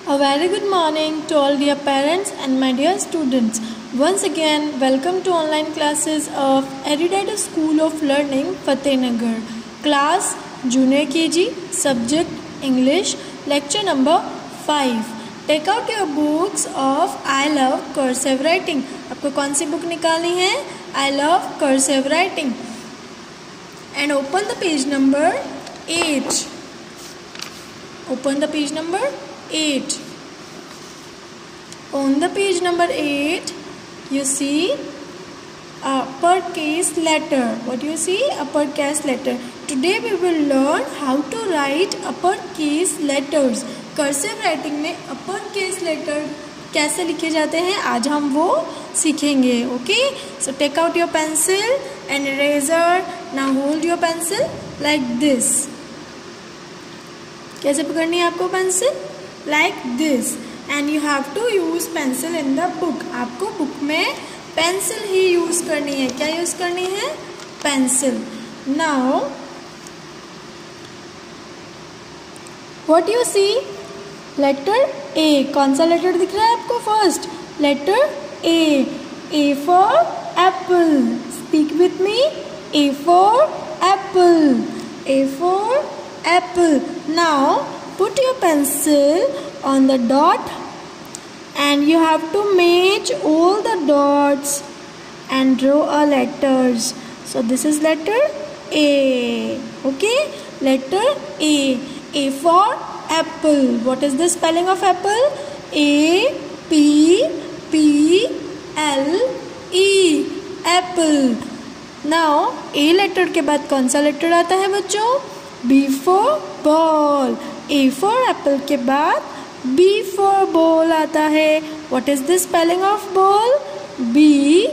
A very good morning to all dear parents and my dear students. Once again, welcome to online classes of Erudite School of Learning, Fatehnagar. Class Junior KG, Subject English, Lecture number 5. Take out your books of I Love Cursive Writing. आपको कौन सी book निकालनी है? I Love Cursive Writing. And open the page number 8. Open the page number 8. On the page number 8, you see uppercase letter. What do you see? Uppercase letter. Today we will learn how to write uppercase letters. Cursive writing में uppercase letter कैसे लिखे जाते हैं आज हम वो सीखेंगे. Okay? So take out your pencil and eraser. Now hold your pencil like this. कैसे पकड़नी है आपको pencil? Like this. And you have to use pencil in the book. आपको बुक में पेंसिल ही यूज करनी है. क्या यूज करनी है? Pencil. Now what you see? Letter A. कौन सा लेटर दिख रहा है आपको? First letter A. A for apple. Speak with me. A for apple. A for apple. Now put your pencil on the dot and you have to match all the dots and draw a letters. So this is letter A. Okay, letter A. A for apple. What is the spelling of apple? A P P L E. Apple. Now A letter के बाद कौन सा letter आता है बच्चों? B for ball. A for apple के बाद B for ball आता है. What is the spelling of ball? B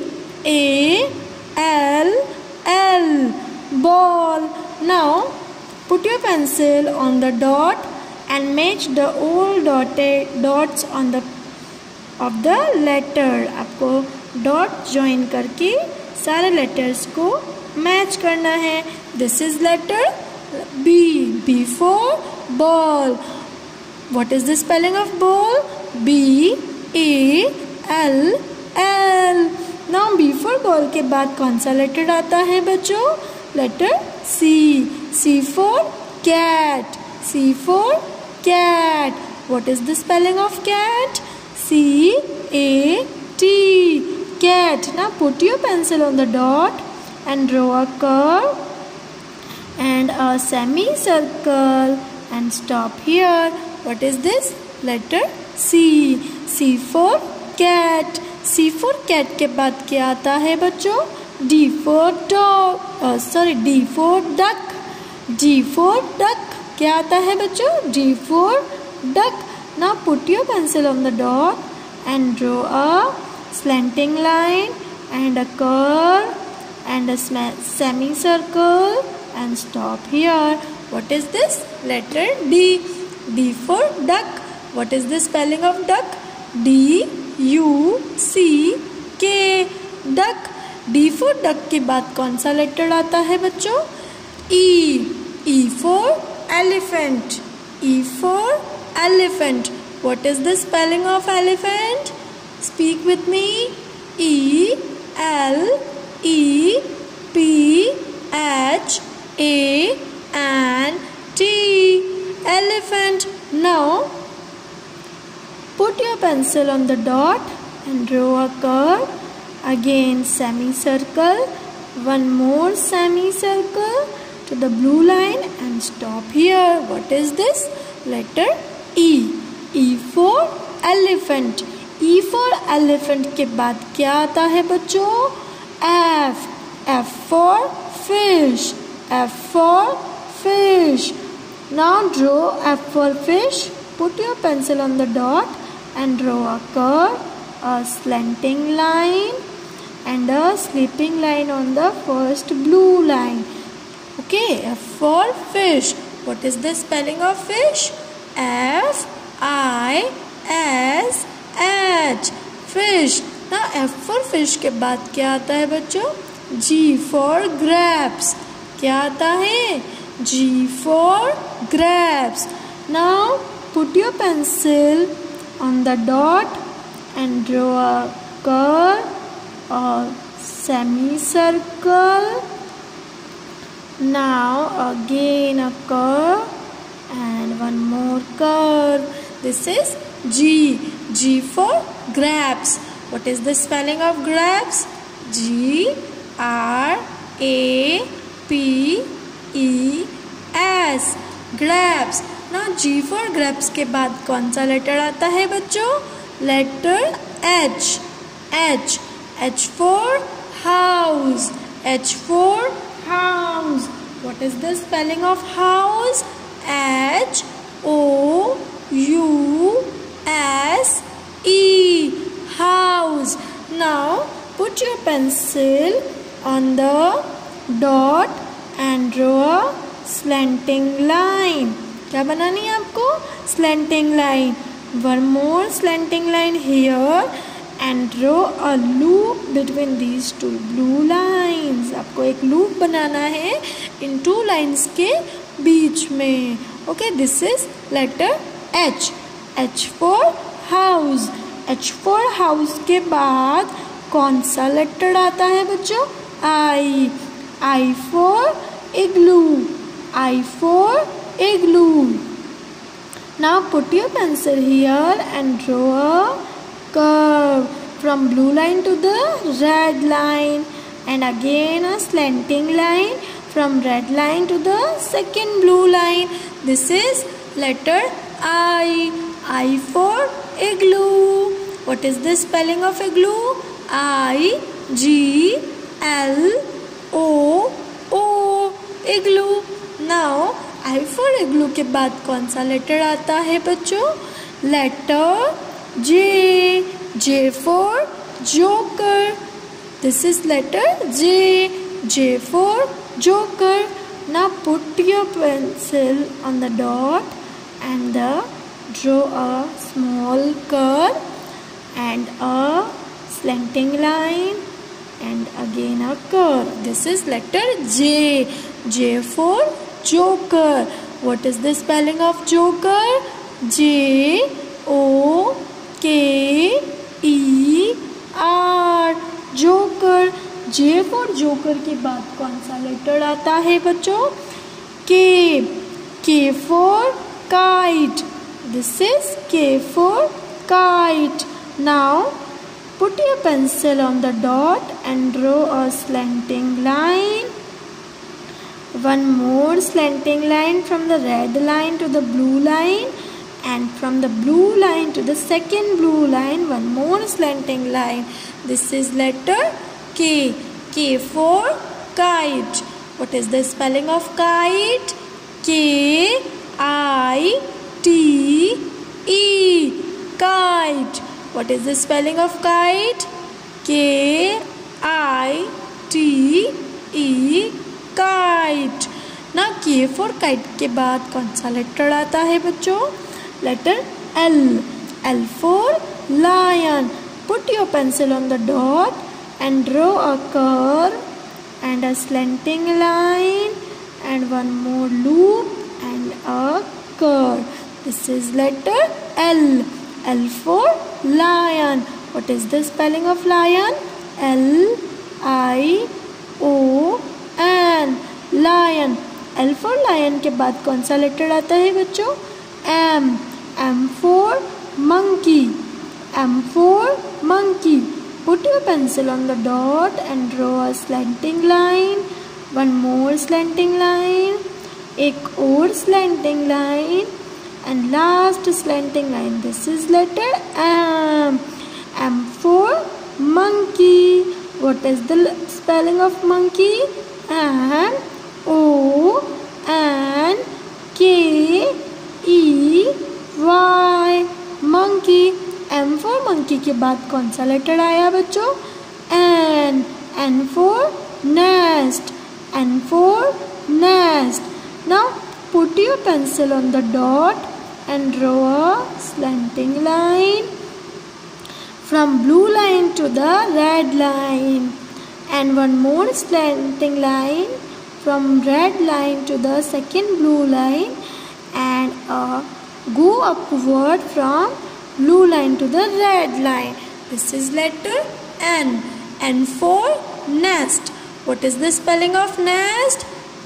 A L L. Ball. Now put your pencil on the dot and match the all dots on the of the letter. आपको dot join करके सारे letters को match करना है. This is letter B. B for ball. What is the spelling of ball? B A L L. Now B for ball के बाद कौन सा लेटर आता है बच्चों? Letter C. C for cat. C for cat. What is the spelling of cat? C A T. Cat. Now put your pencil on the dot and draw a curve and a semicircle and stop here. What is this? Letter C. C for cat. C for cat के बाद क्या आता है बच्चों? D for dog. D for duck. D for duck. क्या आता है बच्चों? D for duck. Now put your pencil on the dot and draw a slanting line and a curve and a semicircle and stop here. What is this? Letter D. D for duck. What is the spelling of duck? D U C K. Duck. D for duck के बाद कौन सा letter आता है बच्चों? E. E for elephant. E for elephant. What is the spelling of elephant? Speak with me. E L E P H A N T. Elephant. Now put your pencil on the dot and draw a curve. Again semicircle. One more semicircle to the blue line and stop here. What is this? Letter E. E for elephant. E for elephant के बाद क्या आता है बच्चों? F. F for fish. F for fish. Now draw F for fish. Put your pencil on the dot and draw a curve, a slanting line and a sleeping line on the first blue line. Okay, F for fish. What is the spelling of fish? F I S H. Fish. Now F for fish के बाद क्या आता है बच्चों? G for grapes. क्या आता है? G for grapes. Now put your pencil on the dot and draw a curve or semicircle. Now again a curve and one more curve. This is G. G for grapes. What is the spelling of grapes? G-R-A-P-E-S. grapes. Now G for grapes के बाद कौन सा letter आता है बच्चों? Letter H. H. H for house. H for house. What is the spelling of house? H-O-U-S-E. house. Now put your pencil on the dot and draw a slanting line. क्या बनानी है आपको? Slanting line. One more slanting line here and draw a loop between these two blue lines. आपको एक loop बनाना है इन two lines के बीच में. Okay, this is letter H. H for house. H for house के बाद कौन सा लेटर आता है बच्चों? I. I for igloo. I for igloo. Now put your pencil here and draw a curve from blue line to the red line and again a slanting line from red line to the second blue line. This is letter I. I for igloo. What is the spelling of igloo? I-G-L-O-O. igloo. Now I for igloo के बाद कौन सा letter आता है बच्चों? Letter J. J for joker. This is letter J. J for joker. Now put your pencil on the dot and draw a small curve and a slanting line and again a curve. This is letter J. J for joker. What is the spelling of joker? J-O-K-E-R. joker. J for joker के बाद कौन सा letter आता है बच्चों? K. K for kite. This is K for kite. Now put your pencil on the dot and draw a slanting line. One more slanting line from the red line to the blue line and from the blue line to the second blue line one more slanting line. This is letter K. K for kite. What is the spelling of kite? K-I-T-E. kite. What is the spelling of kite? K-I-T-E. kite. Now K for kite के बाद कौन सा letter आता है बच्चों? Letter L. L for lion. Put your pencil on the dot and draw a curve and a slanting line and one more loop and a curve. This is letter L. L for lion. What is the spelling of lion? L-I-O-N. lion. L for lion के बाद कौन सा letter आता है बच्चों? M. M for monkey. M for monkey. Put your pencil on the dot and draw a slanting line. One more slanting line. एक और slanting line. And last slanting line. This is letter M. M for monkey. What is the spelling of monkey? M-O-N-K-E-Y. monkey. M for monkey के बाद कौन सा letter आया बच्चों? N. N for nest. N for nest. Now put your pencil on the dot and draw a slanting line from blue line to the red line and one more slanting line from red line to the second blue line and go upward from blue line to the red line. This is letter N. N for nest. What is the spelling of nest?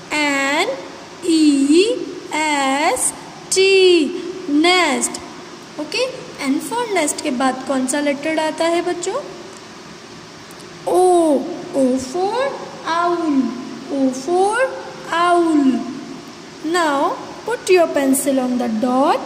N-E-S-T. Nest. Okay. N for nest के बाद कौन सा letter आता है बच्चों? O. O for owl. O for owl. Now put your pencil on the dot.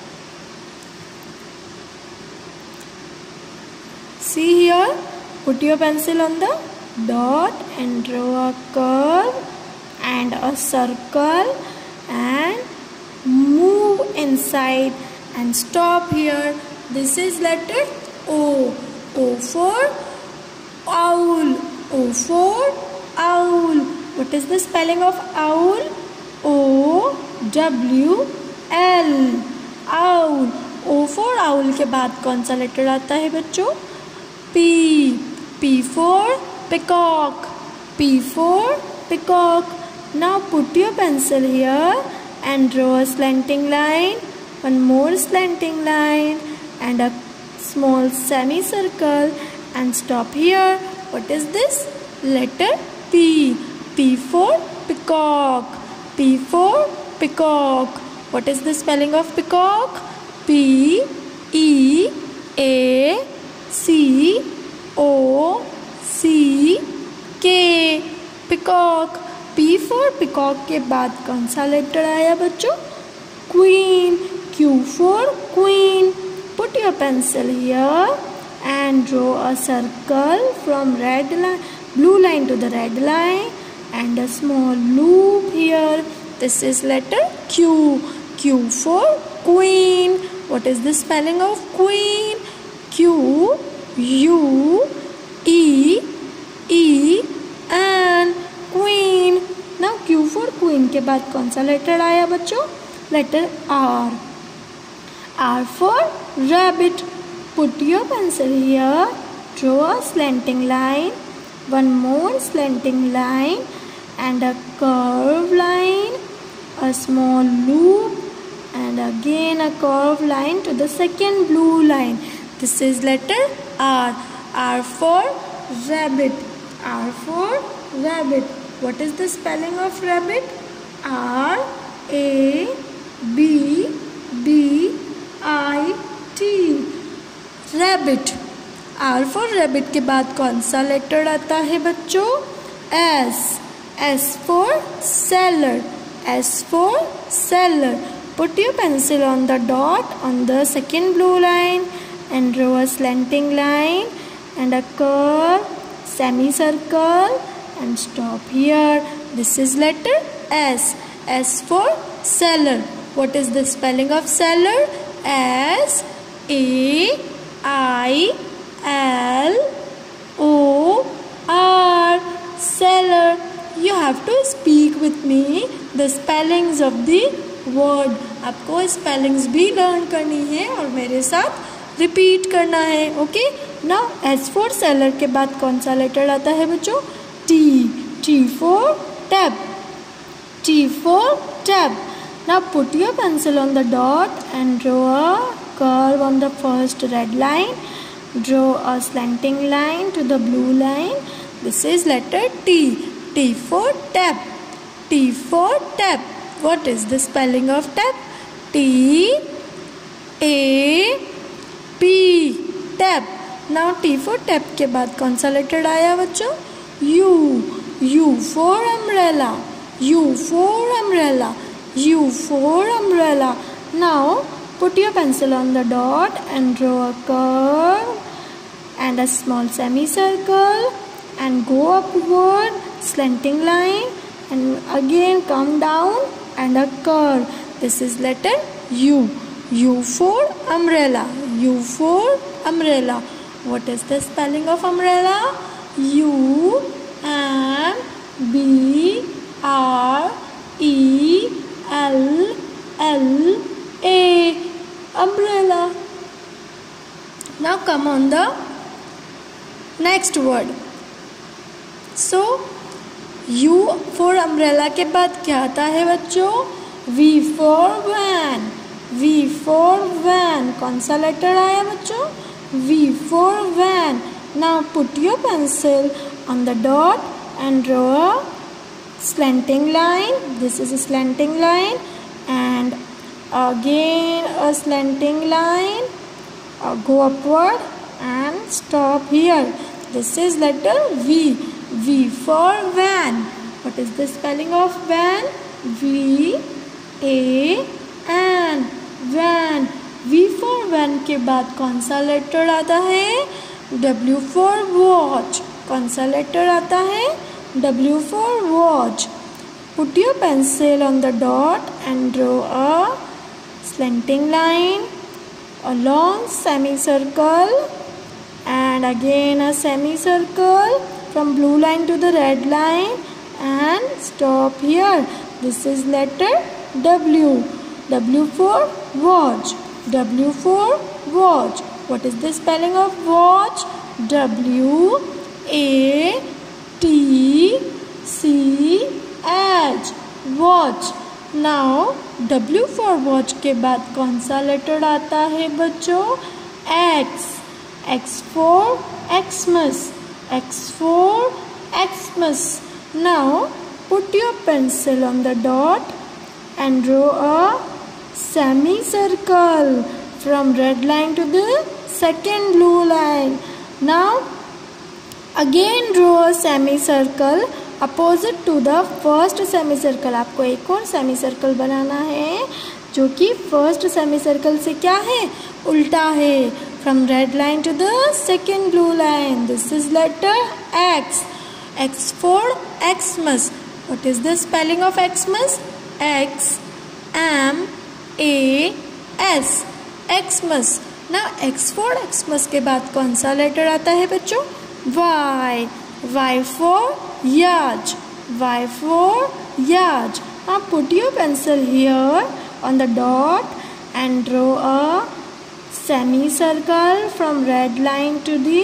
See here. Put your pencil on the dot and draw a curve and a circle and move inside and stop here. This is letter O. O for owl. O for owl. What is the spelling of owl? O-W-L. Owl. O for owl के बाद कौन सा letter आता है बच्चों? P. P for peacock. P for peacock. Now put your pencil here and draw a slanting line, one more slanting line and a small semicircle and stop here. What is this? Letter P. P for peacock. P for peacock. What is the spelling of peacock? P-E-A-C-O-C-K. peacock. P for peacock के बाद कौन सा letter आया बच्चों? Queen. Q for queen. Put your pencil here and draw a circle from blue line to the red line and a small loop here. This is letter Q. Q for queen. What is the spelling of queen? Q-U-E-E-N. Queen. Now Q for queen के बाद कौन सा letter आया बच्चों? Letter R. R for rabbit. Put your pencil here. Draw a slanting line, one more slanting line and a curved line, a small loop and again a curved line to the second blue line. This is letter R. R for rabbit. R for rabbit. What is the spelling of rabbit? R-A-B-B-I-T. Rabbit. R for rabbit के बाद कौन सा letter आता है बच्चों? S. S for seller. S for seller. Put your pencil on the dot on the second blue line and draw a slanting line and a curve, semicircle and stop here. This is letter S. S for seller. What is the spelling of seller? S-A-I-L-O-R. Seller. You have to speak with me the spellings of the word. आपको spellings भी learn करनी है और मेरे साथ repeat करना है. Okay? Now S for seller के बाद कौन सा लेटर आता है बच्चों? T. T for tap. T for tap. Now put your pencil on the dot and draw a curve on the first red line. Draw a slanting line to the blue line. This is letter T. T for tap. T for tap. What is the spelling of tap? T-A-P. Tap. Now T for tap के बाद कौन सा letter आया बच्चों? U. U for umbrella. U for umbrella. U for umbrella. Now put your pencil on the dot and draw a curve and a small semicircle and go upward, slanting line and again come down and a curve. This is letter U. U for umbrella. U for umbrella. What is the spelling of umbrella? U-M-B-R-E-L-L-A. Umbrella. Now come on the next word. So U for umbrella के बाद क्या आता है बच्चों? V for van. V for van. कौन सा letter आया बच्चों? V for van. Now put your pencil on the dot and draw a slanting line. This is a slanting line, and again a slanting line. Go upward and stop here. This is letter V. V for van. What is the spelling of van? V A N. Van. V for van के बाद कौन सा letter आता है? W for watch. कौन सा letter आता है? W for watch. Put your pencil on the dot and draw a slanting line, a long semicircle, and again a semicircle from blue line to the red line, and stop here. This is letter W. W for watch. W for watch. What is the spelling of watch? W A T C H. Watch. Now W for watch के बाद कौन सा letter आता है बच्चों? X. X for Xmas. X for Xmas. Now put your pencil on the dot and draw a semicircle from red line to the second blue line. Now again draw a semicircle opposite to the first semicircle. आपको एक और semicircle बनाना है जो कि first semicircle से क्या है? उल्टा है. From red line to the second blue line. This is letter X. X for Xmas. What is the spelling of Xmas? X M A S. Xmas. Now X for Xmas के बाद कौन सा letter आता है बच्चों? Y. Y for yacht. Y for yacht. Now put your pencil here on the dot and draw a semicircle from red line to the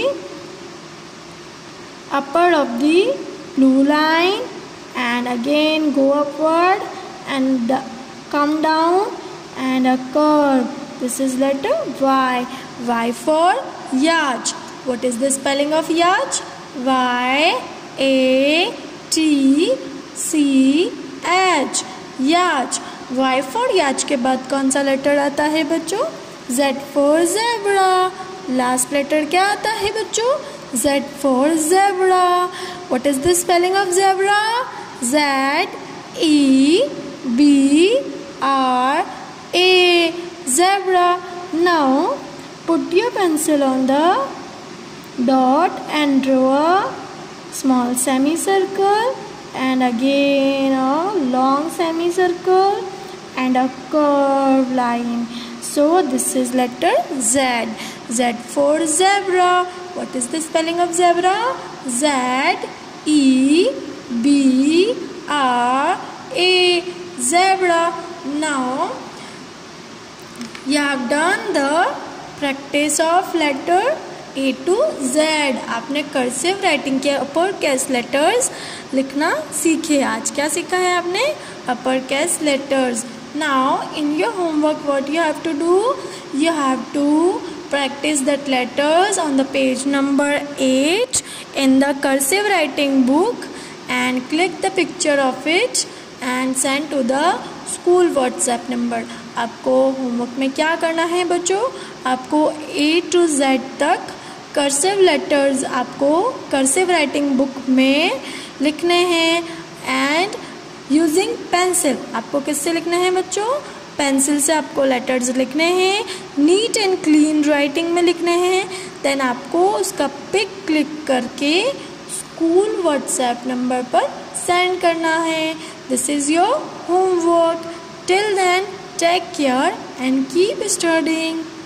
upper of the blue line, and again go upward and come down and a curve. This is letter Y. Y for yacht. What is the spelling of yacht? Y A T C H. yacht. Y for yacht के बाद कौन सा letter आता है बच्चों? Z for zebra. Last letter क्या आता है बच्चों? Z for zebra. What is the spelling of zebra? Z E B R A. Zebra. Now put your pencil on the dot and draw a small semicircle, and again a long semicircle and a curved line. So this is letter Z. Z for zebra. What is the spelling of zebra? Z E B R A. Zebra. Now you have done the practice of letter A to Z. आपने cursive writing के upper case letters लिखना सीखे. आज क्या सीखा है आपने? Upper case letters. Now in your homework what you have to do? You have to practice that letters on the page number 8 in the cursive writing book and click the picture of it and send to the school WhatsApp number. आपको homework में क्या करना है बच्चों? आपको A to Z तक cursive letters आपको cursive writing book में लिखने हैं एंड यूजिंग पेंसिल. आपको किससे लिखना है बच्चों? पेंसिल से आपको लेटर्स लिखने हैं. नीट एंड क्लीन राइटिंग में लिखने हैं. देन आपको उसका पिक क्लिक करके स्कूल व्हाट्सएप नंबर पर सेंड करना है. This is your homework. Till then take care and keep studying.